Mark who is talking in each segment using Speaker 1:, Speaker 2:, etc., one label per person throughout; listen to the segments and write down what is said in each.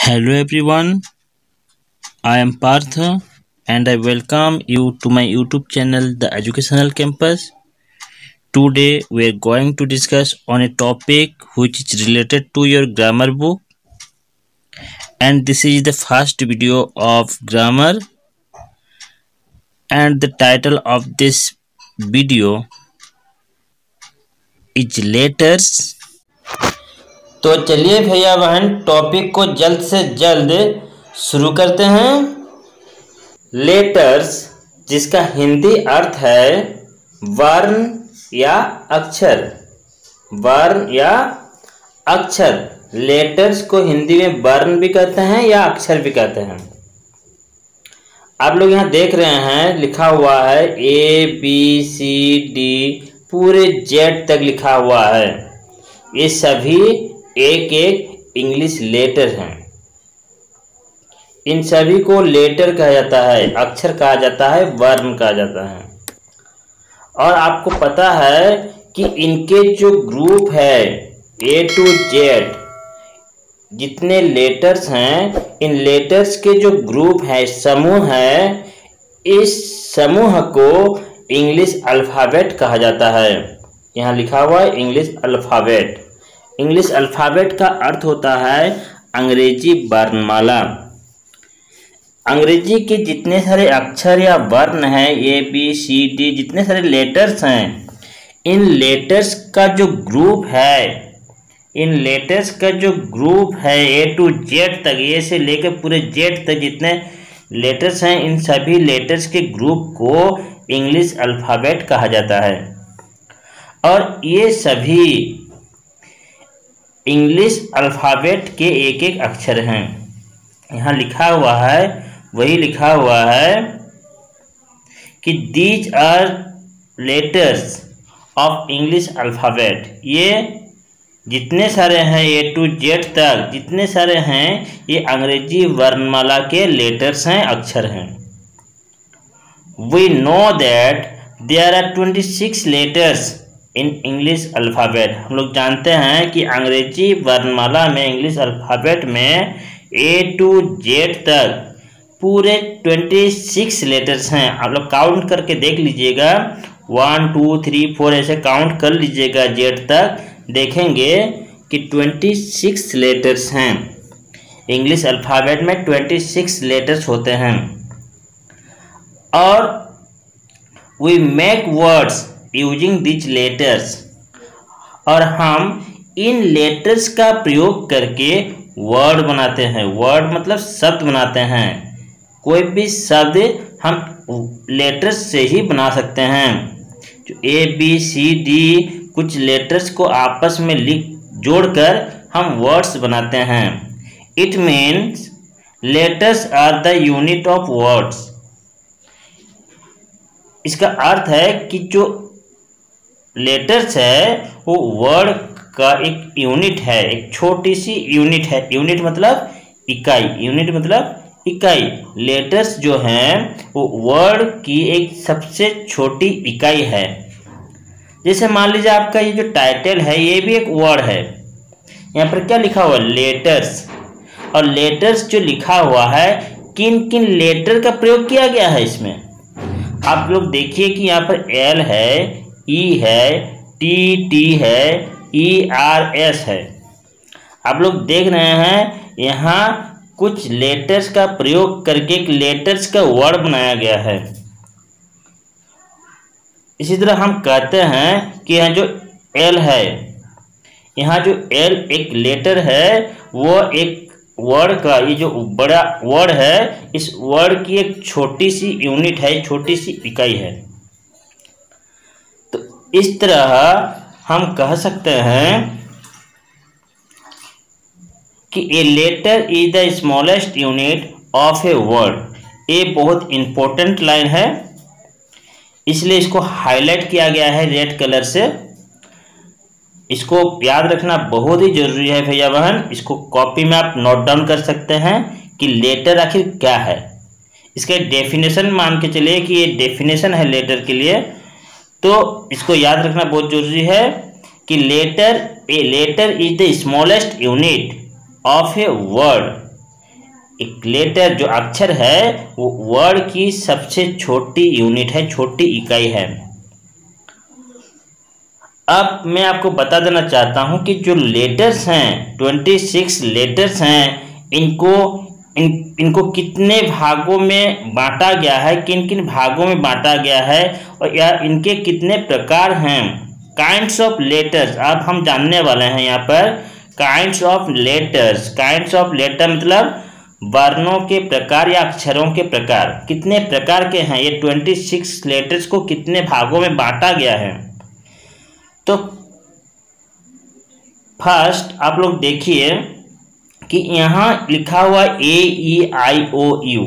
Speaker 1: Hello everyone, I am Partha and I welcome you to my YouTube channel The Educational Campus. Today we are going to discuss on a topic which is related to your grammar book, and this is the first video of grammar, and the title of this video is letters. तो चलिए भैया बहन topic को जल्द से जल्द शुरू करते हैं। लेटर्स, जिसका हिंदी अर्थ है वर्ण या अक्षर। वर्ण या अक्षर, लेटर्स को हिंदी में वर्ण भी कहते हैं या अक्षर भी कहते हैं। आप लोग यहाँ देख रहे हैं लिखा हुआ है ABCD, पूरे Z तक लिखा हुआ है। ये सभी एक एक इंग्लिश लेटर हैं। इन सभी को लेटर कहा जाता है, अक्षर कहा जाता है, वर्ण कहा जाता है। और आपको पता है कि इनके जो ग्रुप है A to Z, जितने लेटर्स हैं, इन लेटर्स के जो ग्रुप है, समूह है, इस समूह को इंग्लिश अल्फ़ाबेट कहा जाता है। यहाँ लिखा हुआ है इंग्लिश अल्फ़ाबेट। इंग्लिश अल्फ़ाबेट का अर्थ होता है अंग्रेजी वर्णमाला। अंग्रेजी के जितने सारे अक्षर या वर्ण हैं, ABCD, जितने सारे लेटर्स हैं, इन लेटर्स का जो ग्रुप है, इन लेटर्स का जो ग्रुप है A to Z तक, A से लेकर पूरे Z तक जितने लेटर्स हैं, इन सभी लेटर्स के ग्रुप को इंग्लिश अल्फ़ाबेट कहा जाता है। और ये सभी इंग्लिश अल्फ़ाबेट के एक एक अक्षर हैं। यहाँ लिखा हुआ है, वही लिखा हुआ है कि these are letters of English alphabet. ये जितने सारे हैं A to Z तक जितने सारे हैं, ये अंग्रेजी वर्णमाला के लेटर्स हैं, अक्षर हैं। We know that there are 26 letters in English alphabet. हम लोग जानते हैं कि अंग्रेजी वर्णमाला में, इंग्लिश अल्फ़ाबेट में A to Z तक पूरे 26 लेटर्स हैं। आप लोग काउंट करके देख लीजिएगा, 1 2 3 4 ऐसे काउंट कर लीजिएगा Z तक, देखेंगे कि 26 लेटर्स हैं। इंग्लिश अल्फ़ाबेट में 26 लेटर्स होते हैं। और we make words using this letters, और हम इन लेटर्स का प्रयोग करके वर्ड बनाते हैं। वर्ड मतलब शब्द बनाते हैं। कोई भी शब्द हम लेटर्स से ही बना सकते हैं। जो ABCD, कुछ लेटर्स को आपस में जोड़कर हम वर्ड्स बनाते हैं। It means letters are the unit of words. इसका अर्थ है कि जो लेटर्स है वो वर्ड का एक यूनिट है, एक छोटी सी यूनिट है। यूनिट मतलब इकाई, यूनिट मतलब इकाई। लेटर्स जो हैं वो वर्ड की एक सबसे छोटी इकाई है। जैसे मान लीजिए आपका ये जो टाइटल है, ये भी एक वर्ड है। यहाँ पर क्या लिखा हुआ है? लेटर्स। और लेटर्स जो लिखा हुआ है, किन किन लेटर का प्रयोग किया गया है इसमें, आप लोग देखिए कि यहाँ पर L है, E है, T है, ERS है। आप लोग देख रहे हैं यहाँ कुछ लेटर्स का प्रयोग करके एक लेटर्स का वर्ड बनाया गया है। इसी तरह हम कहते हैं कि यहाँ जो L है, यहाँ जो L एक लेटर है, वो एक वर्ड का, ये जो बड़ा वर्ड है, इस वर्ड की एक छोटी सी यूनिट है, छोटी सी इकाई है। तो इस तरह हम कह सकते हैं कि a letter is the smallest unit of a word. ये बहुत इंपॉर्टेंट लाइन है, इसलिए इसको हाईलाइट किया गया है रेड कलर से। इसको याद रखना बहुत ही जरूरी है भैया बहन। इसको कॉपी में आप नोट डाउन कर सकते हैं कि लेटर आखिर क्या है। इसका डेफिनेशन मान के चलिए कि ये डेफिनेशन है लेटर के लिए, तो इसको याद रखना बहुत जरूरी है कि letter is the smallest unit of a word. एक लेटर जो अक्षर है वो वर्ड की सबसे छोटी यूनिट है, छोटी इकाई है। अब मैं आपको बता देना चाहता हूं कि जो लेटर्स हैं 26 लेटर्स हैं, इनको कितने भागों में बांटा गया है, किन किन भागों में बांटा गया है, और या इनके कितने प्रकार हैं। काइंड्स ऑफ लेटर्स अब हम जानने वाले हैं यहाँ पर। Kinds of letters, kinds of letter मतलब वर्णों के प्रकार या अक्षरों के प्रकार, कितने प्रकार के हैं। ये 26 लेटर्स को कितने भागों में बांटा गया है। तो फर्स्ट आप लोग देखिए कि यहाँ लिखा हुआ A-E-I-O-U,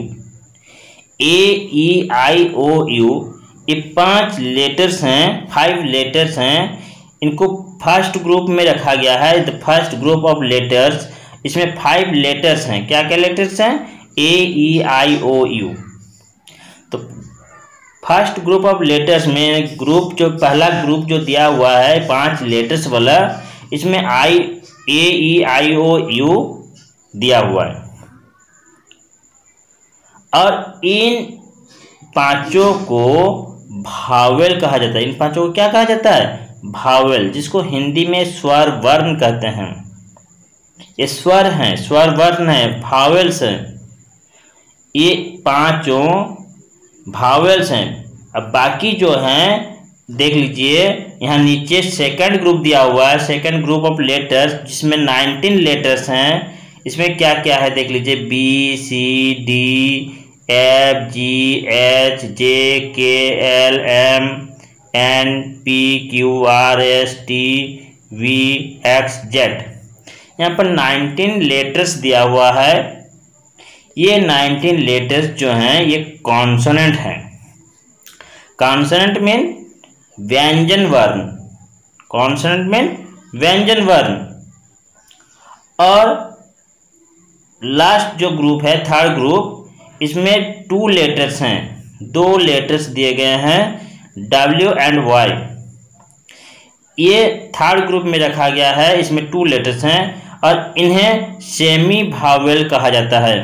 Speaker 1: A-E-I-O-U, ये 5 लेटर्स हैं, 5 लेटर्स हैं। इनको फर्स्ट ग्रुप में रखा गया है, the first group of letters. इसमें 5 लेटर्स हैं। क्या क्या लेटर्स हैं? A-E-I-O-U। तो फर्स्ट ग्रुप ऑफ लेटर्स में ग्रुप जो पहला ग्रुप जो दिया हुआ है 5 लेटर्स वाला, इसमें A-E-I-O-U दिया हुआ है। और इन पांचों को भावेल कहा जाता है। इन पांचों को क्या कहा जाता है? भावेल, जिसको हिंदी में स्वर वर्ण कहते हैं। ये स्वर हैं, स्वर वर्ण है, भावेल्स हैं। ये पांचों भावेल्स हैं। अब बाकी जो हैं देख लीजिए, यहाँ नीचे सेकंड ग्रुप दिया हुआ है, सेकंड ग्रुप ऑफ लेटर्स, जिसमें 19 लेटर्स हैं। इसमें क्या क्या है देख लीजिए, B-C-D-F-G-H-I-J-K-L-M-N-P-Q-R-S-T-V-X-Z। यहाँ पर 19 लेटर्स दिया हुआ है। ये 19 लेटर्स जो हैं ये कॉन्सोनेंट हैं। कॉन्सोनेंट मीन व्यंजन वर्ण, कॉन्सोनेंट मीन व्यंजन वर्ण। और लास्ट जो ग्रुप है थर्ड ग्रुप, इसमें 2 लेटर्स हैं, 2 लेटर्स दिए गए हैं, W एंड Y। ये थर्ड ग्रुप में रखा गया है, इसमें 2 लेटर्स हैं और इन्हें सेमी भावेल कहा जाता है।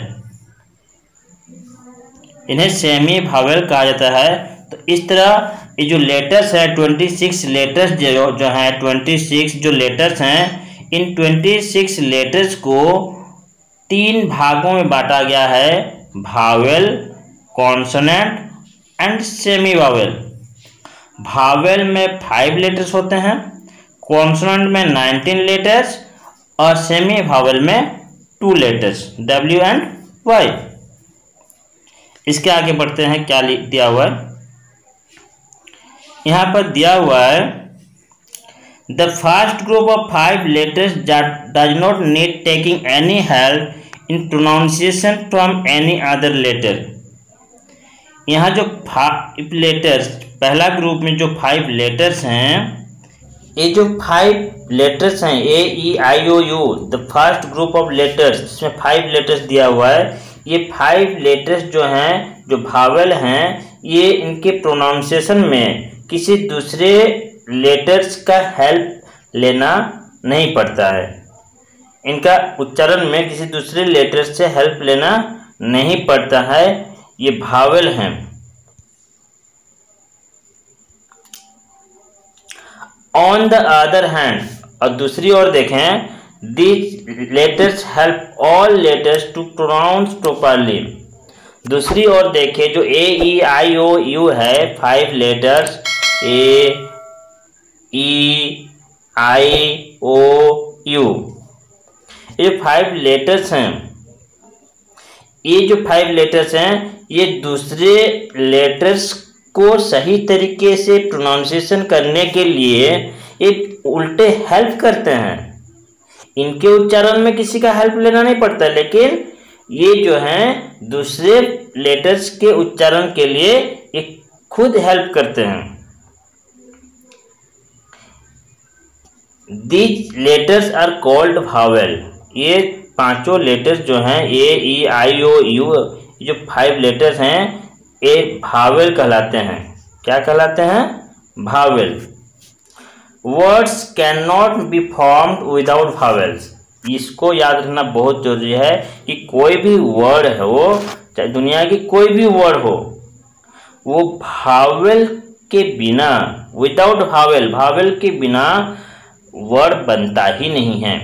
Speaker 1: इन्हें सेमी भावेल कहा जाता है। तो इस तरह ये जो लेटर्स है 26 लेटर्स जो हैं 26 जो लेटर्स हैं, इन 26 लेटर्स को 3 भागों में बांटा गया है, vowel, consonant and semi vowel. Vowel में 5 लेटर्स होते हैं, कॉन्सोनेंट में 19 लेटर्स और सेमी भावेल में 2 लेटर्स, W एंड Y। इसके आगे बढ़ते हैं, क्या दिया हुआ है यहाँ पर दिया हुआ है, the first group of 5 letters does not need taking any help in pronunciation from any other letter. यहाँ जो 5 लेटर्स, पहला ग्रुप में जो 5 लेटर्स हैं, ये जो 5 लेटर्स हैं A-E-I-O-U, the first group of letters, जिसमें 5 लेटर्स दिया हुआ है, ये 5 लेटर्स जो हैं, जो भावेल हैं, ये इनके प्रोनाउंसिएशन में किसी दूसरे लेटर्स का हेल्प लेना नहीं पड़ता है। इनका उच्चारण में किसी दूसरे लेटर्स से हेल्प लेना नहीं पड़ता है, ये भावेल हैं। ऑन द अदर हैंड, और दूसरी ओर देखें, these letters help all letters to pronounce properly। दूसरी ओर देखें, जो A-E-I-O-U है 5 लेटर्स, A-E-I-O-U, ये 5 लेटर्स हैं। ये जो 5 लेटर्स हैं ये दूसरे लेटर्स को सही तरीके से प्रोनाउंसिएशन करने के लिए एक उल्टे हेल्प करते हैं। इनके उच्चारण में किसी का हेल्प लेना नहीं पड़ता, लेकिन ये जो हैं दूसरे लेटर्स के उच्चारण के लिए ये खुद हेल्प करते हैं। These letters are called vowel। ये पांचों लेटर्स जो हैं A-E-I-O-U, जो 5 लेटर्स हैं, ये भावेल कहलाते हैं। क्या कहलाते हैं? Vowel. Words can not be formed without vowels. इसको याद रखना बहुत जरूरी है कि कोई भी वर्ड हो, चाहे दुनिया की कोई भी वर्ड हो, वो भावेल के बिना, विदाउट भावेल, भावेल के बिना वर्ड बनता ही नहीं है।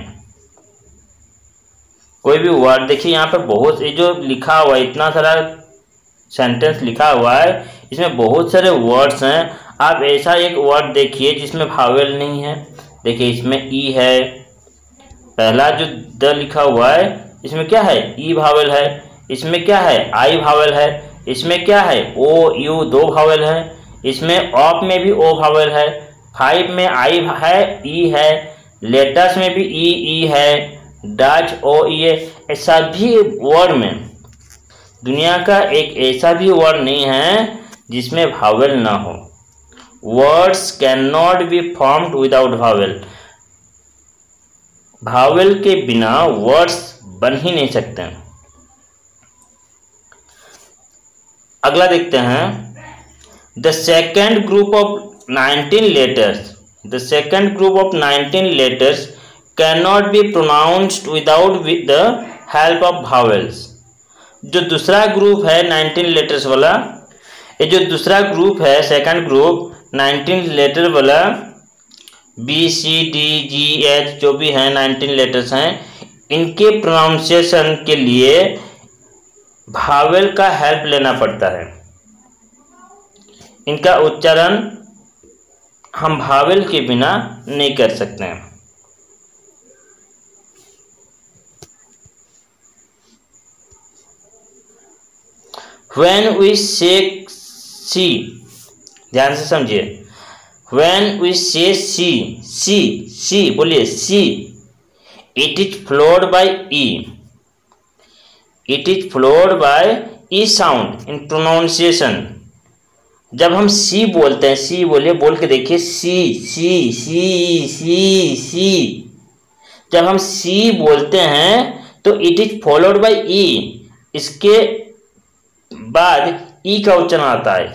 Speaker 1: कोई भी वर्ड देखिए यहाँ पर बहुत, ये जो लिखा हुआ है, इतना सारा सेंटेंस लिखा हुआ है, इसमें बहुत सारे वर्ड्स हैं। आप ऐसा एक वर्ड देखिए जिसमें भावेल नहीं है। देखिए इसमें ई है, पहला जो द लिखा हुआ है इसमें क्या है, ई भावेल है। इसमें क्या है, आई भावेल है। इसमें क्या है, ओ यू दो भावेल है। इसमें ऑफ में भी ओ भावेल है। फाइव में आई है, ई है। लेटर्स में भी ई है। डच ओ ई है। ऐसा भी वर्ड में दुनिया का एक ऐसा भी वर्ड नहीं है जिसमें भावेल ना हो। Words can not be formed without vowel. Vowel के बिना वर्ड्स बन ही नहीं सकते। अगला देखते हैं, the second group of 19 letters, the second group of 19 letters can not be pronounced without the help of vowels. जो दूसरा ग्रुप है 19 लेटर्स वाला, ये जो दूसरा ग्रुप है, सेकंड ग्रुप 19 लेटर वाला, B C D G H जो भी हैं 19 लेटर्स हैं, इनके प्रोनाउंसिएशन के लिए भावेल का हेल्प लेना पड़ता है। इनका उच्चारण हम भावेल के बिना नहीं कर सकते हैं। When we say सी, ध्यान से समझिए, when we say सी बोलिए सी, it is followed by e, it is followed by e sound in pronunciation। जब हम सी बोलते हैं, सी बोलिए, बोल के देखिए, सी। जब हम सी बोलते हैं तो it is followed by E, इसके बाद ई का उच्चारण आता है,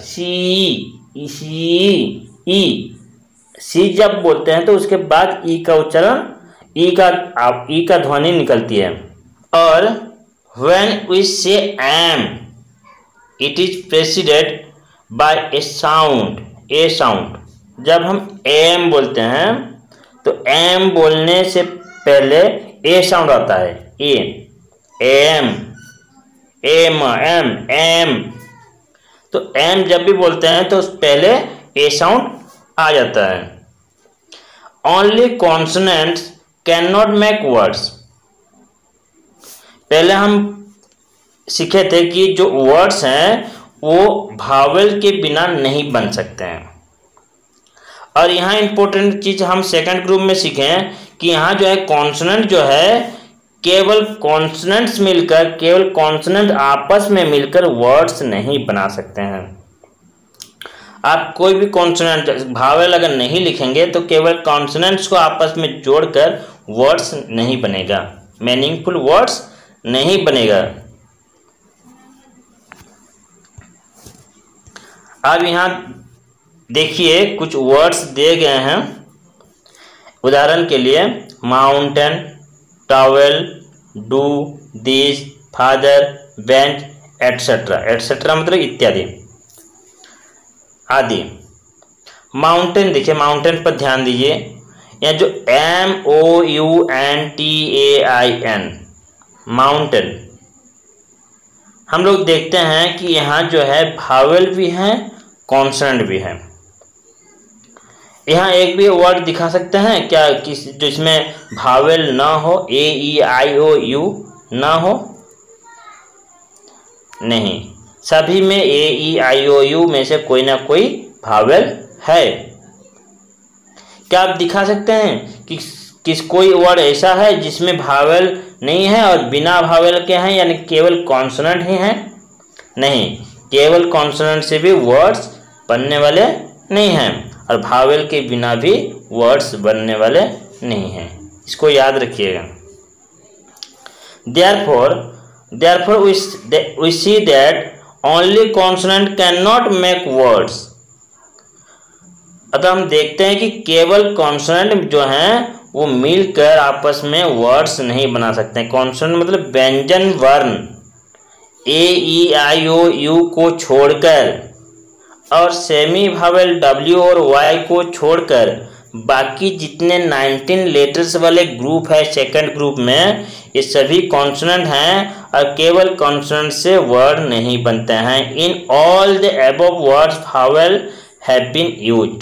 Speaker 1: सी जब बोलते हैं तो उसके बाद ई का उच्चारण, ई का ध्वनि निकलती है। और when we say am, it is preceded by a sound। जब हम am बोलते हैं तो am बोलने से पहले a साउंड आता है, am। तो एम जब भी बोलते हैं तो पहले ए साउंड आ जाता है। Only consonants can not make words. पहले हम सीखे थे कि जो वर्ड्स हैं वो भावेल के बिना नहीं बन सकते हैं। और यहाँ इंपॉर्टेंट चीज हम सेकंड ग्रुप में सीखे कि यहाँ जो है कॉन्सोनेंट जो है, केवल कॉन्सोनेंट्स मिलकर, केवल कॉन्सोनेंट आपस में मिलकर वर्ड्स नहीं बना सकते हैं। आप कोई भी कॉन्सोनेंट भावेल अगर नहीं लिखेंगे तो केवल कॉन्सोनेंट्स को आपस में जोड़कर वर्ड्स नहीं बनेगा, मीनिंगफुल वर्ड्स नहीं बनेगा। अब यहाँ देखिए कुछ वर्ड्स दिए गए हैं, उदाहरण के लिए mountain, towel, do, this, father, bench, etcetera. Etcetera मतलब इत्यादि, आदि। माउंटेन देखिए, माउंटेन पर ध्यान दीजिए, यहाँ जो MOUNTAIN, माउंटेन, हम लोग देखते हैं कि यहाँ जो है भावेल भी हैं, कॉन्सोनेंट भी है। यहाँ एक भी वर्ड दिखा सकते हैं क्या जिसमें भावेल ना हो, AEIOU ना हो? नहीं, सभी में AEIOU में से कोई ना कोई भावेल है। क्या आप दिखा सकते हैं कि कोई वर्ड ऐसा है जिसमें भावेल नहीं है और बिना भावेल के हैं, यानी केवल कॉन्सोनेंट ही हैं? नहीं, केवल कॉन्सोनेंट से भी वर्ड्स बनने वाले नहीं हैं और भावेल के बिना भी वर्ड्स बनने वाले नहीं हैं। इसको याद रखिएगा। Therefore we see that only consonant cannot make words। अतः हम देखते हैं कि केवल कॉन्सोनेंट जो हैं वो मिलकर आपस में वर्ड्स नहीं बना सकते हैं। कॉन्सोनेंट मतलब व्यंजन वर्ण ए ई आई ओ यू को छोड़कर और सेमी वावेल डब्ल्यू और वाई को छोड़कर बाकी जितने 19 लेटर्स वाले ग्रुप है सेकंड ग्रुप में, ये सभी कॉन्सोनेंट हैं और केवल कॉन्सोनेंट से वर्ड नहीं बनते हैं। In all the above words vowel have been used.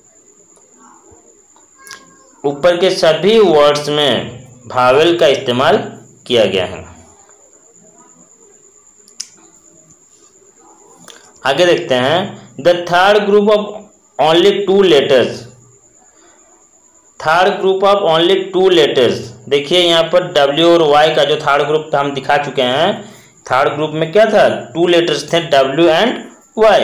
Speaker 1: ऊपर के सभी वर्ड्स में वावेल का इस्तेमाल किया गया है। आगे देखते हैं the third group of only 2 letters. Third group of only 2 letters, देखिए यहाँ पर W और Y का जो थर्ड ग्रुप था हम दिखा चुके हैं। थर्ड ग्रुप में क्या था, 2 लेटर्स थे W एंड Y,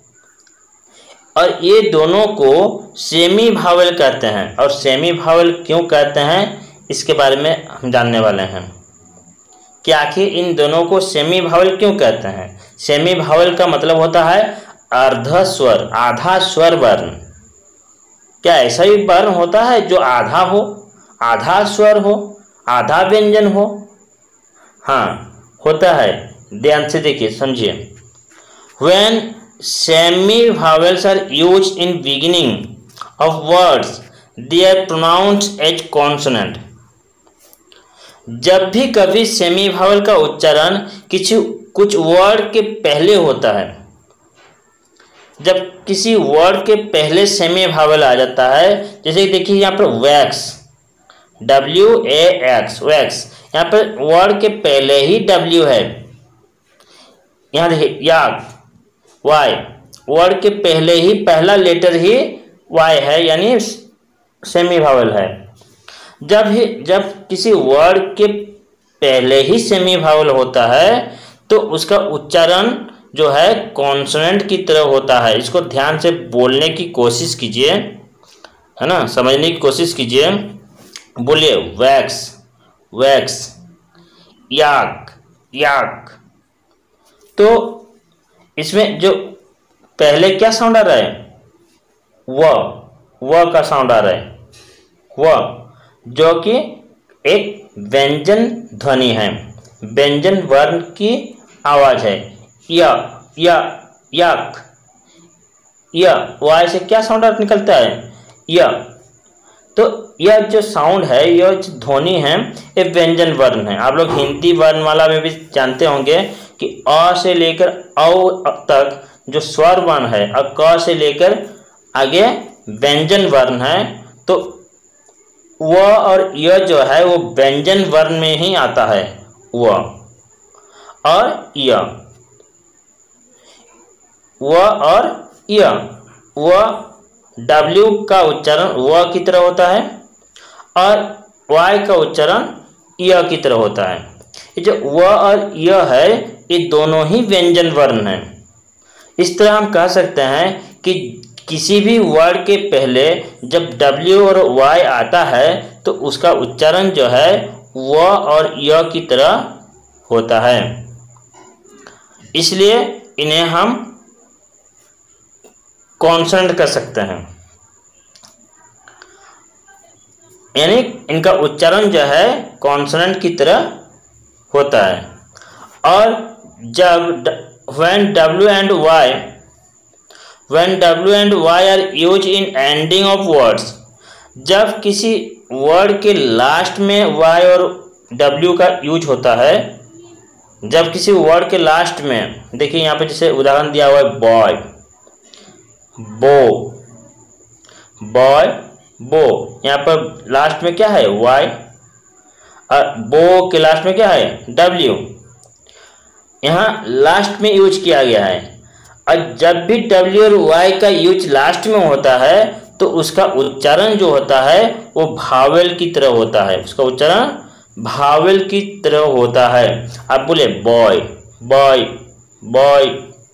Speaker 1: और ये दोनों को सेमी वावेल कहते हैं। और सेमी वावेल क्यों कहते हैं इसके बारे में हम जानने वाले हैं कि आखिर इन दोनों को सेमी वावेल क्यों कहते हैं। सेमी वावेल का मतलब होता है अर्ध स्वर, आधा स्वर वर्ण। क्या ऐसा ही वर्ण होता है जो आधा हो, आधा स्वर हो, आधा व्यंजन हो? हाँ होता है। ध्यान से देखिए, समझिए। When semi vowels are used in beginning of words they are pronounced as consonant. जब भी कभी सेमी वावेल का उच्चारण कुछ वर्ड के पहले होता है, जब किसी वर्ड के पहले सेमी वावेल आ जाता है, जैसे देखिए यहाँ पर वैक्स, WAX, वैक्स, यहाँ पर वर्ड के पहले ही W है। यहाँ देखिए याक, Y, वर्ड के पहले ही पहला लेटर ही Y है, यानी सेमी वावेल है। जब किसी वर्ड के पहले ही सेमी वावेल होता है तो उसका उच्चारण जो है कॉन्सोनेंट की तरह होता है। इसको ध्यान से बोलने की कोशिश कीजिए, है ना, समझने की कोशिश कीजिए। बोलिए वैक्स, वैक्स, याक, याक। तो इसमें जो पहले क्या साउंड आ रहा है, व का साउंड आ रहा है, व, जो कि एक व्यंजन ध्वनि है, व्यंजन वर्ण की आवाज है। या, याक, वाय से क्या साउंड निकलता है, या। तो यह जो साउंड है, यह जो ध्वनि है, ये व्यंजन वर्ण है। आप लोग हिंदी वर्णमाला में भी जानते होंगे कि अ से लेकर औ तक जो स्वर वर्ण है और क से लेकर आगे व्यंजन वर्ण है, तो व और य जो है वो व्यंजन वर्ण में ही आता है। व और य, व और य, व W का उच्चारण व की तरह होता है और Y का उच्चारण य की तरह होता है। ये जो व और य है, ये दोनों ही व्यंजन वर्ण हैं। इस तरह हम कह सकते हैं कि किसी भी वर्ड के पहले जब W और Y आता है तो उसका उच्चारण जो है व और य की तरह होता है। इसलिए इन्हें हम कॉन्सोनेंट कर सकते हैं, यानी इनका उच्चारण जो है कॉन्सोनेंट की तरह होता है। और जब when W and Y are used in ending of words, जब किसी वर्ड के लास्ट में Y और W का यूज होता है, जब किसी वर्ड के लास्ट में, देखिए यहाँ पे जैसे उदाहरण दिया हुआ है बॉय, बो, बॉय, बो, यहाँ पर लास्ट में क्या है Y और बो के लास्ट में क्या है W, यहाँ लास्ट में यूज किया गया है। और जब भी W और Y का यूज लास्ट में होता है तो उसका उच्चारण जो होता है वो भावेल की तरह होता है, उसका उच्चारण भावेल की तरह होता है। आप बोले बॉय, बॉय, बॉय,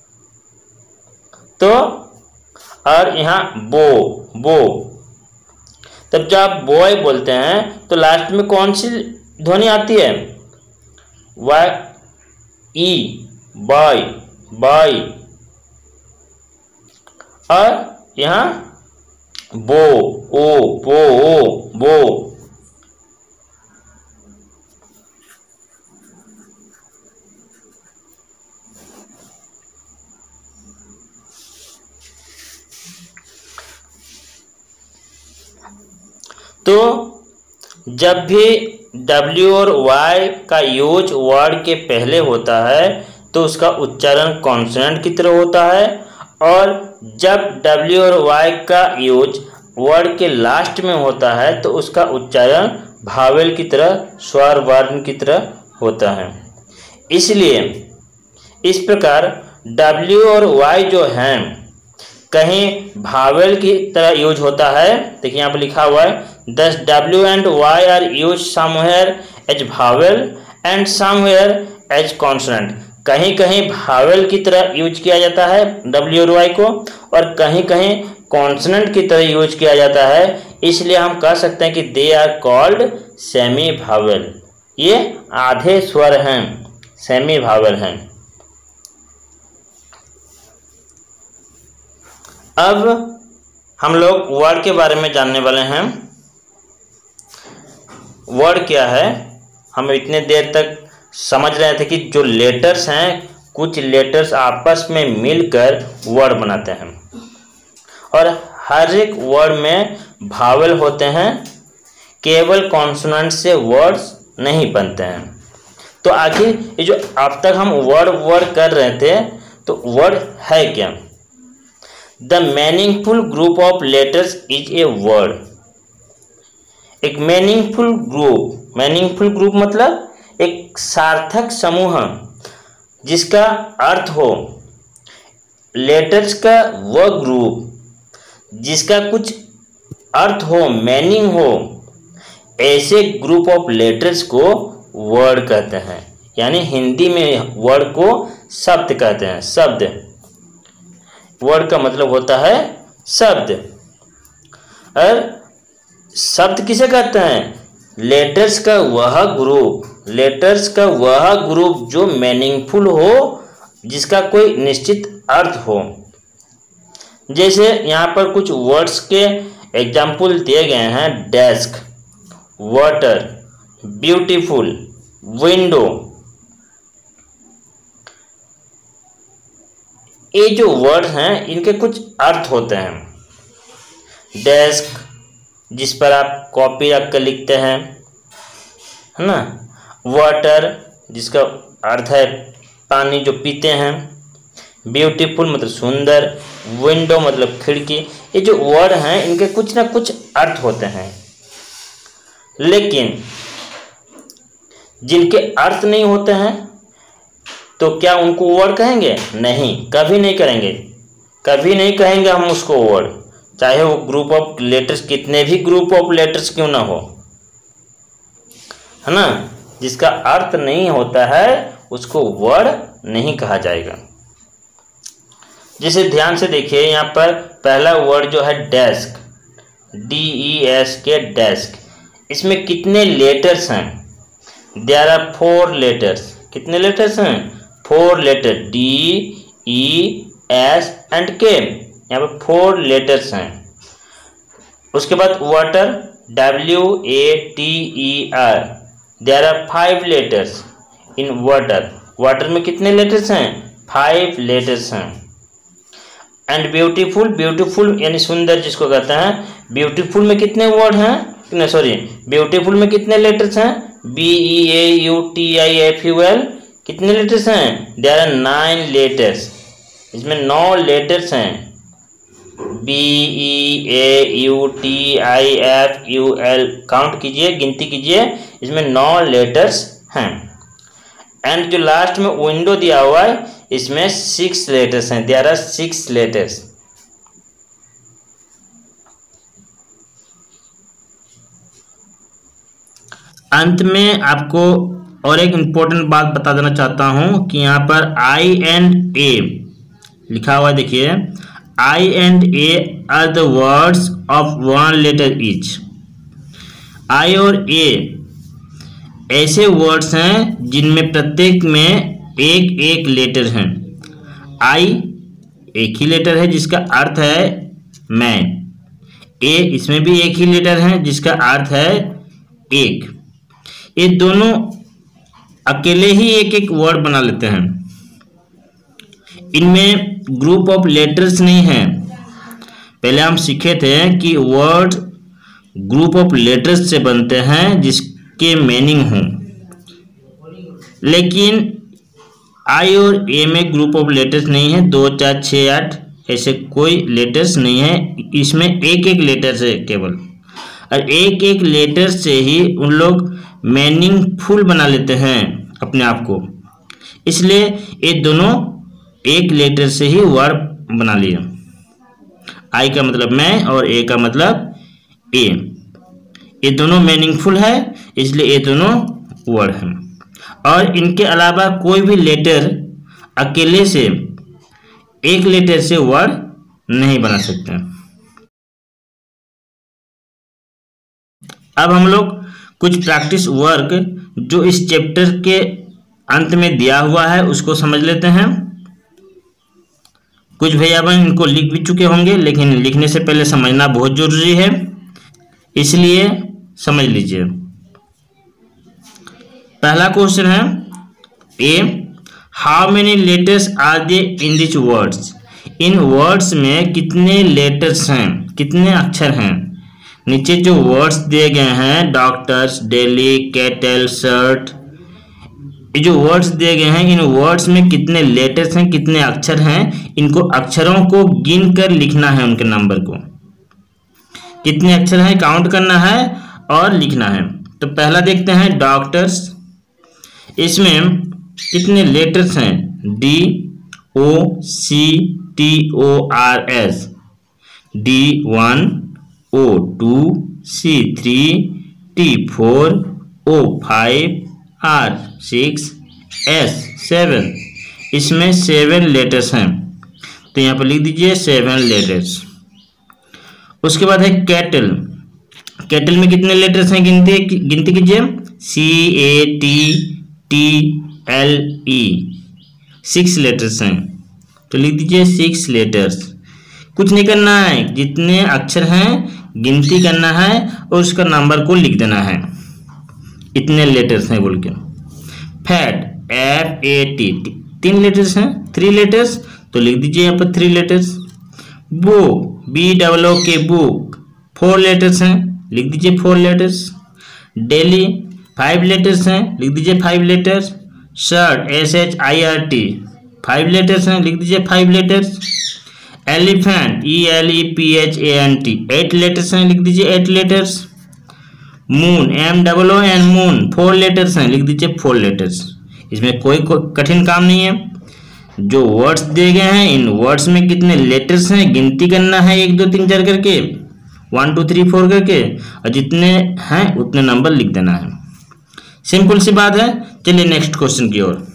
Speaker 1: तो और यहाँ बो, बो, तब जब आप बॉय बोलते हैं तो लास्ट में कौन सी ध्वनि आती है, वाई, ई, बॉय, बॉय, और यहाँ बो, ओ, बो, ओ, बो, तो जब भी W और Y का यूज वर्ड के पहले होता है तो उसका उच्चारण कॉन्सोनेंट की तरह होता है, और जब W और Y का यूज वर्ड के लास्ट में होता है तो उसका उच्चारण भावेल की तरह, स्वर वर्ण की तरह होता है। इसलिए इस प्रकार W और Y जो हैं कहीं भावेल की तरह यूज होता है। देखिए यहाँ पर लिखा हुआ है thus W and Y are used somewhere as vowel and somewhere as consonant। कहीं कहीं भावेल की तरह यूज किया जाता है W और Y को, और कहीं कहीं कॉन्सोनेंट की तरह यूज किया जाता है। इसलिए हम कह सकते हैं कि they are called semi vowel. ये आधे स्वर हैं, सेमी भावेल हैं। अब हम लोग वर्ड के बारे में जानने वाले हैं। वर्ड क्या है, हम इतने देर तक समझ रहे थे कि जो लेटर्स हैं, कुछ लेटर्स आपस में मिलकर वर्ड बनाते हैं, और हर एक वर्ड में भावेल होते हैं। केवल कॉन्सोनेंट से वर्ड्स नहीं बनते हैं। तो आखिर ये जो अब तक हम वर्ड कर रहे थे, तो वर्ड है क्या? The meaningful group of letters is a word. एक मीनिंगफुल ग्रुप मतलब एक सार्थक समूह जिसका अर्थ हो, लेटर्स का वह ग्रुप जिसका कुछ अर्थ हो, मीनिंग हो, ऐसे ग्रुप ऑफ लेटर्स को वर्ड कहते हैं। यानी हिंदी में वर्ड को शब्द कहते हैं। शब्द, वर्ड का मतलब होता है शब्द। और शब्द किसे कहते हैं? लेटर्स का वह ग्रुप जो मीनिंगफुल हो, जिसका कोई निश्चित अर्थ हो। जैसे यहाँ पर कुछ वर्ड्स के एग्जाम्पल दिए गए हैं। Desk, water, beautiful, window. ये जो वर्ड हैं इनके कुछ अर्थ होते हैं। डेस्क, जिस पर आप कॉपी रख कर लिखते हैं, है ना। वाटर, जिसका अर्थ है पानी जो पीते हैं। ब्यूटीफुल मतलब सुंदर। विंडो मतलब खिड़की। ये जो वर्ड हैं इनके कुछ ना कुछ अर्थ होते हैं, लेकिन जिनके अर्थ नहीं होते हैं तो क्या उनको वर्ड कहेंगे? नहीं, कभी नहीं करेंगे, कभी नहीं कहेंगे हम उसको वर्ड, चाहे वो ग्रुप ऑफ लेटर्स, कितने भी ग्रुप ऑफ लेटर्स क्यों ना हो, है ना। जिसका अर्थ नहीं होता है उसको वर्ड नहीं कहा जाएगा। जैसे ध्यान से देखिए, यहाँ पर पहला वर्ड जो है डेस्क, DESK, डेस्क। इसमें कितने लेटर्स हैं? There are 4 letters. कितने लेटर्स हैं? 4 letter, D, E, S and K। यहाँ पर 4 लेटर्स हैं। उसके बाद water, WATER। There are 5 letters in water. Water में कितने लेटर्स हैं? 5 लेटर्स हैं। एंड ब्यूटीफुल, ब्यूटीफुल यानी सुंदर जिसको कहते हैं, ब्यूटीफुल में कितने वर्ड हैं? सॉरी, ब्यूटीफुल में कितने लेटर्स हैं? BEAUTIFUL। कितने लेटर्स हैं? There are 9 letters. इसमें 9 लेटर्स हैं। BEAUTIFUL, काउंट कीजिए, गिनती कीजिए, इसमें 9 लेटर्स हैं। एंड जो लास्ट में विंडो दिया हुआ है, इसमें 6 लेटर्स हैं। There are 6 letters. अंत में आपको और एक इम्पोर्टेंट बात बता देना चाहता हूं कि यहाँ पर I and A लिखा हुआ है। देखिए, I and A are the words of 1 letter each। I और A ऐसे वर्ड्स हैं जिनमें प्रत्येक में एक एक लेटर हैं। I एक ही लेटर है जिसका अर्थ है मैं। A इसमें भी एक ही लेटर है जिसका अर्थ है एक। ये दोनों अकेले ही एक एक वर्ड बना लेते हैं। इनमें ग्रुप ऑफ लेटर्स नहीं है। पहले हम सीखे थे कि वर्ड ग्रुप ऑफ लेटर्स से बनते हैं जिसके मीनिंग हों, लेकिन आई और ए में ग्रुप ऑफ लेटर्स नहीं है। 2, 4, 6, 8 ऐसे कोई लेटर्स नहीं है, इसमें एक एक लेटर्स है केवल, और एक एक लेटर से ही उन लोग मीनिंगफुल बना लेते हैं अपने आप को, इसलिए ये दोनों एक लेटर से ही वर्ड बना लिए। आई का मतलब मैं और ए का मतलब ए, ये दोनों मीनिंगफुल है इसलिए ये दोनों वर्ड हैं। और इनके अलावा कोई भी लेटर अकेले से एक लेटर से वर्ड नहीं बना सकते। अब हम लोग कुछ प्रैक्टिस वर्क जो इस चैप्टर के अंत में दिया हुआ है उसको समझ लेते हैं। कुछ भैया बहन इनको लिख भी चुके होंगे, लेकिन लिखने से पहले समझना बहुत जरूरी है, इसलिए समझ लीजिए। पहला क्वेश्चन है A, how many letters are there in this words? इन वर्ड्स में कितने लेटर्स हैं, कितने अक्षर हैं? नीचे जो वर्ड्स दिए गए हैं डॉक्टर्स, डेली, कैटल, शर्ट, ये जो वर्ड्स दिए गए हैं इन वर्ड्स में कितने लेटर्स हैं, कितने अक्षर हैं, इनको अक्षरों को गिन कर लिखना है, उनके नंबर को कितने अक्षर हैं काउंट करना है और लिखना है। तो पहला देखते हैं डॉक्टर्स, इसमें कितने लेटर्स हैं? DOCTORS, D1, O2, C3, T4, O5, R6, S7, इसमें 7 लेटर्स हैं, तो यहाँ पर लिख दीजिए 7 लेटर्स। उसके बाद है कैटल, कैटल में कितने लेटर्स हैं गिनती कीजिए। CATTLE, 6 लेटर्स हैं, तो लिख दीजिए 6 लेटर्स। कुछ नहीं करना है, जितने अक्षर हैं गिनती करना है और उसका नंबर को लिख देना है, इतने लेटर्स हैं बोल के। फैट, FAT, 3 लेटर्स हैं, 3 लेटर्स, तो लिख दीजिए यहाँ पर 3 letters. Book, BOOK, book, 4 letters हैं, लिख दीजिए 4 लेटर्स। डेली 5 लेटर्स हैं, लिख दीजिए 5 लेटर्स। शर्ट, SHIRT, 5 लेटर्स हैं, लिख दीजिए 5 लेटर्स। एलिफेंट, ELEPHANT, 8 लेटर्स हैं, लिख दीजिए 8 letters. Moon, MOON, moon, 4 letters हैं, लिख दीजिए 4 लेटर्स। इसमें कोई कठिन काम नहीं है, जो वर्ड्स दिए गए हैं इन वर्ड्स में कितने लेटर्स हैं गिनती करना है, 1 2 3 4 करके, 1 2 3 4 करके, और जितने हैं उतने नंबर लिख देना है। सिंपल सी बात है। चलिए नेक्स्ट क्वेश्चन की ओर।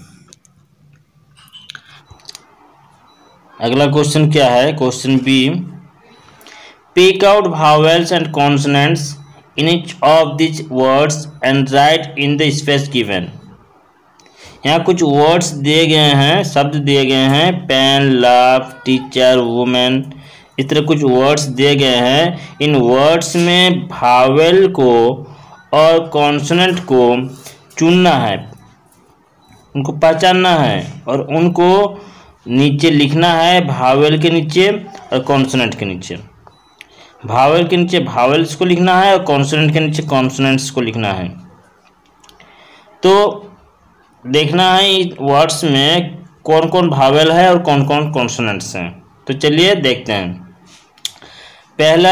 Speaker 1: अगला क्वेश्चन क्या है? Question B, pick out vowels and consonants in each of this words and write in the space given. यहाँ कुछ वर्ड्स दिए गए हैं, शब्द दिए गए हैं, पेन, लव, टीचर, वुमेन, इस तरह कुछ वर्ड्स दिए गए हैं। इन वर्ड्स में वावेल को और कॉन्सोनेंट को चुनना है, उनको पहचानना है और उनको नीचे लिखना है, वावेल के नीचे और कॉन्सोनेंट के नीचे। वावेल के नीचे वावेल्स को लिखना है और कॉन्सोनेंट के नीचे कॉन्सोनेंट्स को लिखना है। तो देखना है वर्ड्स में कौन कौन वावेल है और कौन कौन कॉन्सोनेंट्स हैं। तो चलिए देखते हैं। पहला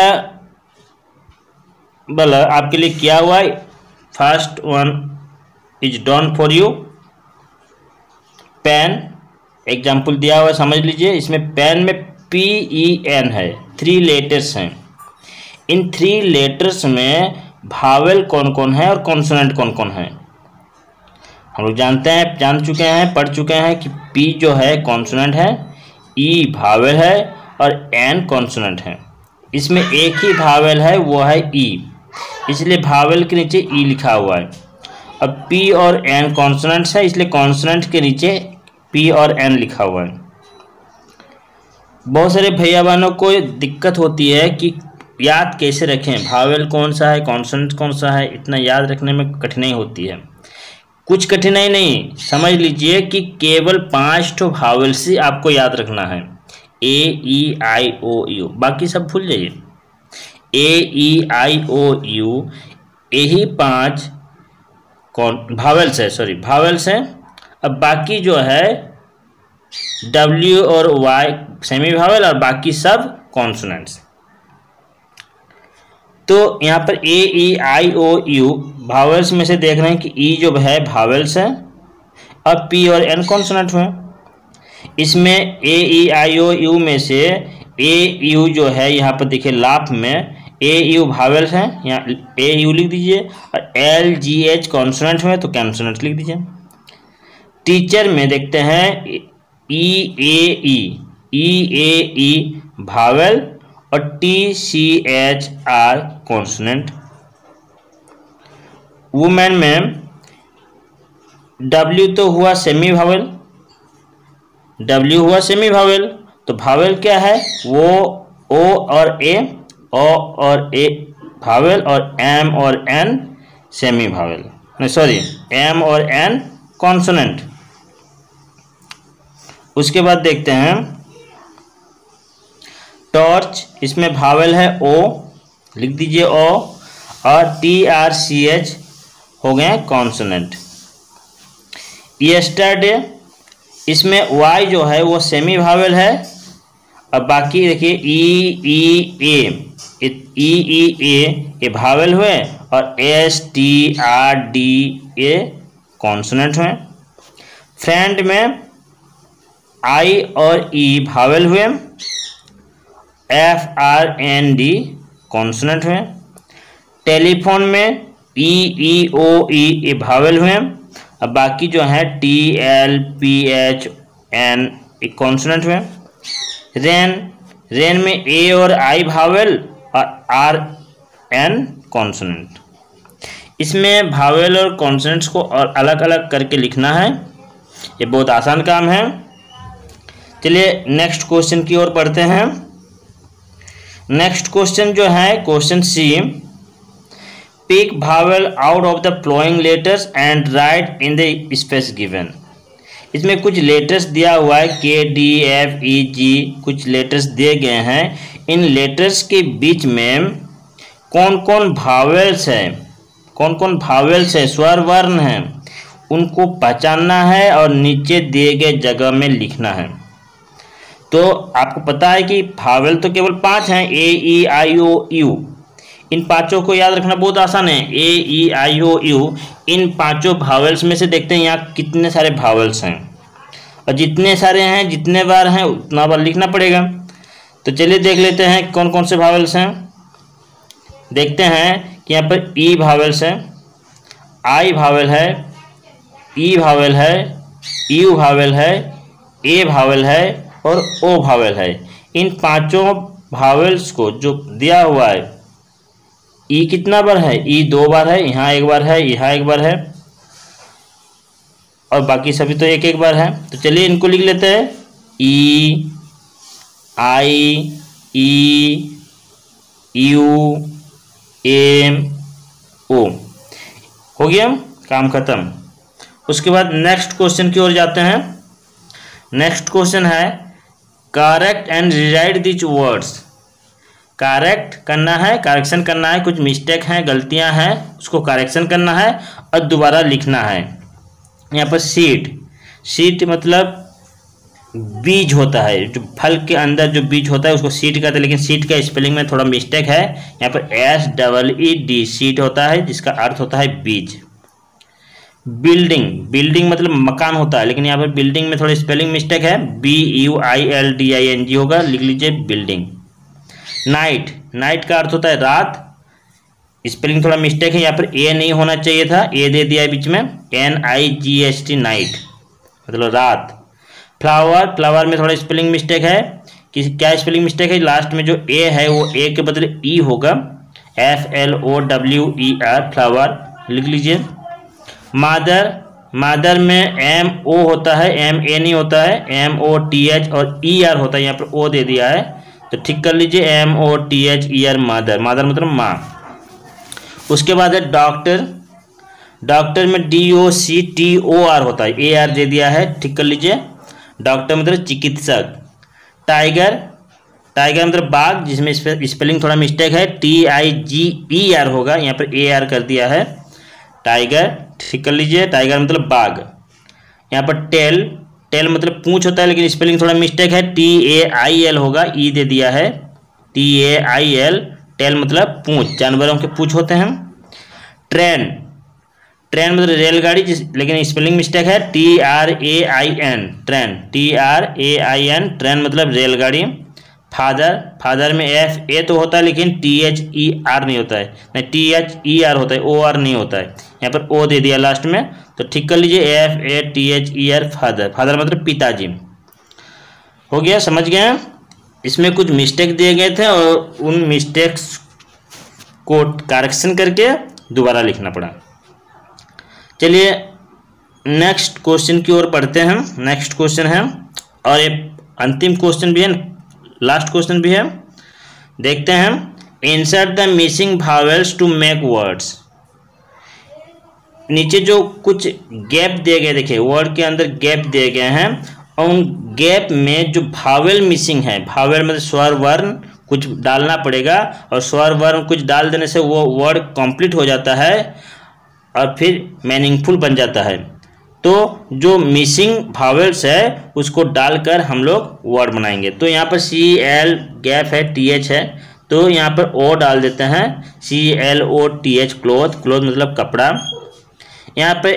Speaker 1: वाला आपके लिए क्या हुआ है? First one is done for you. Pen, example दिया हुआ है, समझ लीजिए। इसमें पेन में PEN है, 3 लेटर्स हैं। इन 3 लेटर्स में वावेल कौन कौन है और कॉन्सोनेंट कौन कौन है? हम लोग जानते हैं, जान चुके हैं, पढ़ चुके हैं कि P जो है कॉन्सोनेंट है, E वावेल है और N कॉन्सोनेंट है। इसमें एक ही वावेल है, वो है E, इसलिए वावेल के नीचे E लिखा हुआ है। अब P और N कॉन्सोनेंट्स है, इसलिए कॉन्सोनेंट के नीचे P और N लिखा हुआ है। बहुत सारे भैया बहनों को दिक्कत होती है कि याद कैसे रखें, वावेल कौन सा है, कॉन्सोनेंट कौन सा है, इतना याद रखने में कठिनाई होती है। कुछ कठिनाई नहीं, समझ लीजिए कि केवल 5 ठो वावेल्स ही आपको याद रखना है, A, E, I, O, U, बाकी सब भूल जाइए। A, E, I, O, U, यही 5 भावेल्स है, भावेल्स हैं। अब बाकी जो है W और Y सेमी भावेल और बाकी सब कॉन्सोनेंट्स। तो यहाँ पर A, E, I, O, U भावेल्स में से देख रहे हैं कि E जो है भावेल्स है और P और N कॉन्सोनेंट हुए। इसमें A, E, I, O, U में से A, U जो है यहाँ पर देखिए लाफ में A, U भावेल्स हैं, यहाँ A, U लिख दीजिए, और L, G, H कॉन्सोनेंट हुए तो कॉन्सोनेंट लिख दीजिए। टीचर में देखते हैं E, A, E भावेल और T, C, H, R consonant. Women में W तो हुआ सेमी भावेल, W हुआ सेमी भावेल, तो भावेल क्या है वो O और A, O और A भावेल और M और N सेमी भावेल, M और N कॉन्सोनेंट। उसके बाद देखते हैं टॉर्च, इसमें भावेल है O, लिख दीजिए O, और T, R, C, H हो गए कॉन्सोनेंट। यस्टरडे, इसमें Y जो है वो सेमी भावेल है, अब बाकी देखिए E, E, A भावेल हुए और S, T, R, D, A consonant हुए। फ्रेंड में I और E भावेल हुए, F, R, N, D consonant हुए। टेलीफोन में E, भावेल हुए, अब बाकी जो है T, L, P, H, N consonant हुए। रेन में A और I भावेल और R, N कॉन्सोनेंट। इसमें भावेल और कॉन्सोनेंट्स को और अलग अलग करके लिखना है, ये बहुत आसान काम है। चलिए नेक्स्ट क्वेश्चन की ओर पढ़ते हैं। नेक्स्ट क्वेश्चन जो है question C, pick vowel out of the following letters and write in the space given. इसमें कुछ लेटर्स दिया हुआ है K, D, F, E, G कुछ लेटर्स दिए गए हैं। इन लेटर्स के बीच में कौन कौन भावेल्स है, स्वर वर्ण हैं, उनको पहचानना है और नीचे दिए गए जगह में लिखना है। तो आपको पता है कि भावेल तो केवल 5 हैं, A, E, I, O, U। इन पांचों को याद रखना बहुत आसान है, A, E, I, O, U। इन पांचों भावेल्स में से देखते हैं यहाँ कितने सारे भावेल्स हैं, और जितने सारे हैं जितने बार हैं उतना बार लिखना पड़ेगा। तो चलिए देख लेते हैं कौन कौन से भावेल्स हैं। देखते हैं कि यहाँ पर E भावेल्स है, I भावेल है, E भावेल है, U भावेल है, A भावेल है और O भावेल है। इन पांचों भावेल्स को जो दिया हुआ है, E कितना बार है, E 2 बार है, यहाँ 1 बार है, यहाँ 1 बार है, और बाकी सभी तो 1 बार है। तो चलिए इनको लिख लेते हैं, E, I, E, U, M, O। हो गया काम खत्म। उसके बाद नेक्स्ट क्वेश्चन की ओर जाते हैं। नेक्स्ट क्वेश्चन है correct and rewrite this words. Correct करना है, करेक्शन करना है, कुछ मिस्टेक हैं, गलतियां हैं, उसको करेक्शन करना है और दोबारा लिखना है। यहाँ पर सीड मतलब बीज होता है, जो फल के अंदर जो बीज होता है उसको सीड कहते हैं, लेकिन सीड का स्पेलिंग में थोड़ा मिस्टेक है। यहाँ पर SEED सीड होता है, जिसका अर्थ होता है बीज। बिल्डिंग मतलब मकान होता है, लेकिन यहाँ पर बिल्डिंग में थोड़ी स्पेलिंग मिस्टेक है, BUILDING होगा, लिख लीजिए बिल्डिंग। नाइट का अर्थ होता है रात, स्पेलिंग थोड़ा मिस्टेक है, यहाँ पर A नहीं होना चाहिए था, A दे दिया है बीच में, NIGHT नाइट मतलब रात। फ्लावर में थोड़ा स्पेलिंग मिस्टेक है, कि क्या स्पेलिंग मिस्टेक है, लास्ट में जो A है वो A के बदले E होगा, FLOWER फ्लावर लिख लीजिए। मादर में MO होता है, MA नहीं होता है, MOTH और ER होता है, यहाँ पर O दे दिया है तो ठीक कर लीजिए, MOTHER मादर मतलब माँ। उसके बाद है डॉक्टर में DOCTOR होता है, AR दे दिया है, ठीक कर लीजिए, डॉक्टर मतलब चिकित्सक। टाइगर मतलब बाघ, जिसमें स्पेलिंग थोड़ा मिस्टेक है, TIGER होगा, यहाँ पर AR कर दिया है, टाइगर, ठीक कर लीजिए। टाइगर मतलब बाघ। यहाँ पर टेल, टेल मतलब पूंछ होता है, लेकिन स्पेलिंग थोड़ा मिस्टेक है, TAIL होगा, ई दे दिया है, TAIL, टेल मतलब पूंछ, जानवरों के पूंछ होते हैं। ट्रेन, ट्रेन मतलब रेलगाड़ी, लेकिन स्पेलिंग मिस्टेक है, TRAIN, ट्रेन, TRAIN, ट्रेन मतलब रेलगाड़ी। फादर, फादर में FA तो होता है, लेकिन THER नहीं होता है, नहीं THER होता है, OR नहीं होता है, यहाँ पर O दे दिया लास्ट में, तो ठीक कर लीजिए, FATHER, फादर, फादर मतलब पिताजी। हो गया, समझ गए? इसमें कुछ मिस्टेक दिए गए थे और उन मिस्टेक्स को करेक्शन करके दोबारा लिखना पड़ा। चलिए नेक्स्ट क्वेश्चन की ओर पढ़ते हैं। नेक्स्ट क्वेश्चन है, और ये अंतिम क्वेश्चन भी है, लास्ट क्वेश्चन भी है, देखते हैं। Insert the missing vowels to make words. नीचे जो कुछ गैप दिए गए, देखिए वर्ड के अंदर गैप दिए गए हैं, और उन गैप में जो भावेल मिसिंग है, भावेल मतलब स्वर वर्ण कुछ डालना पड़ेगा, और स्वर वर्ण कुछ डाल देने से वो वर्ड कंप्लीट हो जाता है और फिर मीनिंगफुल बन जाता है। तो जो मिसिंग भावेल्स है उसको डालकर हम लोग वर्ड बनाएंगे। तो यहाँ पर CL गैप है, TH है, तो यहाँ पर O डाल देते हैं, CLOTH, क्लोथ, क्लोथ मतलब कपड़ा। यहाँ पर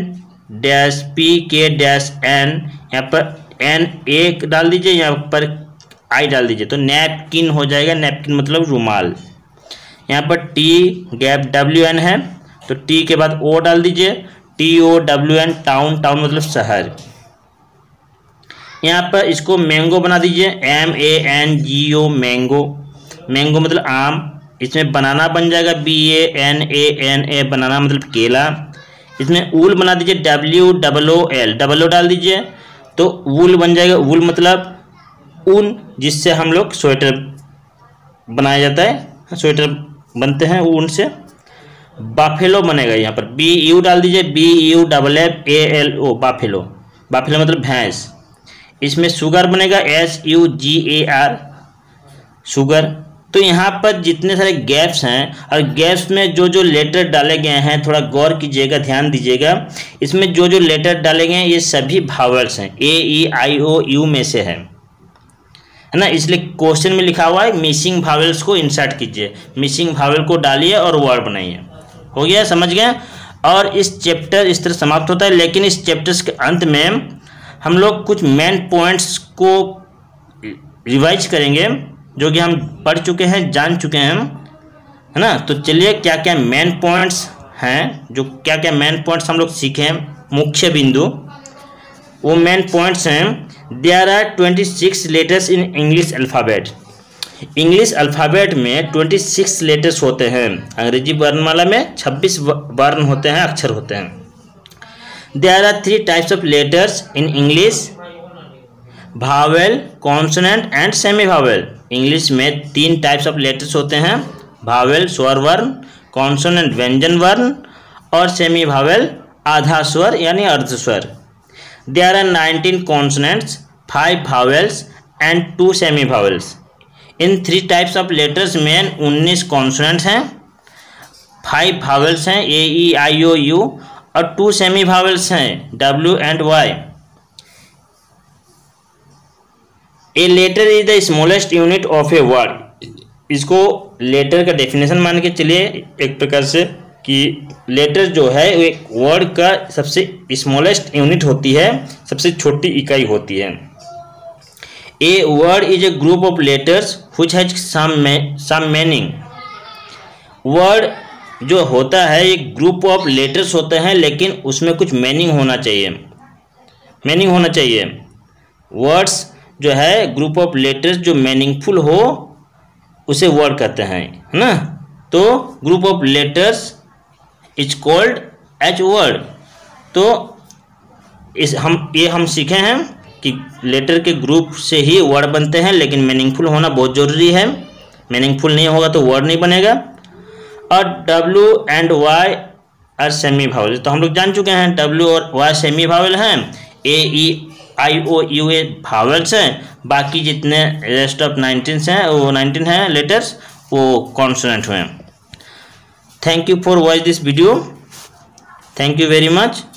Speaker 1: N-PK-N, यहाँ पर N डाल दीजिए, यहाँ पर I डाल दीजिए, तो नैपकिन हो जाएगा, नैपकिन मतलब रुमाल। यहाँ पर T गैप WN है, तो T के बाद O डाल दीजिए, TOWN, टाउन, टाउन मतलब शहर। यहाँ पर इसको मैंगो बना दीजिए, MANGO, मैंगो, मैंगो मतलब आम। इसमें बनाना बन जाएगा, BANANA, बनाना मतलब केला। इसमें ऊल बना दीजिए, WOOL, डबल ओ डाल दीजिए, तो वूल बन जाएगा, वूल मतलब ऊन, जिससे हम लोग स्वेटर बनाया जाता है, स्वेटर बनते हैं ऊन से। बाफेलो बनेगा, यहाँ पर BU डाल दीजिए, BUFFALO, बाफेलो, बाफेलो मतलब भैंस। इसमें शुगर बनेगा, SUGAR, शुगर। तो यहाँ पर जितने सारे गैप्स हैं, और गैप्स में जो जो लेटर डाले गए हैं, थोड़ा गौर कीजिएगा, ध्यान दीजिएगा। इसमें जो जो लेटर डाले गए हैं ये सभी भावेल्स हैं, AEIOU में से है ना, इसलिए क्वेश्चन में लिखा हुआ है मिसिंग भावेल्स को इंसर्ट कीजिए, मिसिंग भावेल को डालिए और वर्ड बनाइए। हो गया, समझ गए? और इस चैप्टर इस तरह समाप्त होता है, लेकिन इस चैप्टर्स के अंत में हम लोग कुछ मेन पॉइंट्स को रिवाइज करेंगे, जो कि हम पढ़ चुके हैं, जान चुके हैं, है ना। तो चलिए क्या क्या मेन पॉइंट्स हैं, जो क्या क्या मेन पॉइंट्स हम लोग सीखे, मुख्य बिंदु, वो मेन पॉइंट्स हैं। There are 26 letters in English alphabet. English alphabet में 26 लेटर्स होते हैं, अंग्रेजी वर्णमाला में 26 वर्ण होते हैं, अक्षर होते हैं। There are 3 types of letters in English, vowel, consonant and semi vowel. English में 3 टाइप्स ऑफ लेटर्स होते हैं, भावेल स्वर वर्ण, कॉन्सोनेंट व्यंजन वर्ण, और सेमी भावेल आधा स्वर यानी अर्ध स्वर। There are 19 consonants, 5 vowels and 2 semi vowels. इन 3 टाइप्स ऑफ लेटर्स में 19 कॉन्सोनेंट्स हैं, 5 भावेल्स हैं, AEIOU, और 2 सेमी भावेल्स हैं, W and Y। A letter is the smallest unit of a word. इसको लेटर का डेफिनेशन मान के चलिए एक प्रकार से, कि लेटर जो है वो एक वर्ड का सबसे स्मॉलेस्ट यूनिट होती है, सबसे छोटी इकाई होती है। A word is a group of letters which has some meaning. Word जो होता है एक ग्रुप ऑफ लेटर्स होते हैं, लेकिन उसमें कुछ मीनिंग होना चाहिए, मीनिंग होना चाहिए। वर्ड्स जो है ग्रुप ऑफ लेटर्स जो मीनिंगफुल हो उसे वर्ड कहते हैं, है ना। तो group of letters is called as word. तो हम सीखे हैं कि लेटर के ग्रुप से ही वर्ड बनते हैं, लेकिन मीनिंगफुल होना बहुत ज़रूरी है, मीनिंगफुल नहीं होगा तो वर्ड नहीं बनेगा। और W and Y are semi vowel, तो हम लोग जान चुके हैं W और Y सेमी भावेल हैं, आई ओ यू ए भावल्स हैं, बाकी जितने रेस्ट ऑफ 19 हैं वो 19 हैं लेटर्स वो कॉन्सोनेंट हुए हैं। Thank you for watch this video, thank you very much.